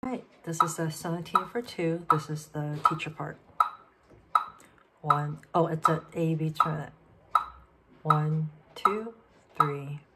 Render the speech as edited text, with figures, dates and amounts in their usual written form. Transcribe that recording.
Right, this is the Sonatina for 2. This is the teacher part. 1, oh, it's an A, B turn it. 1, 2, 3,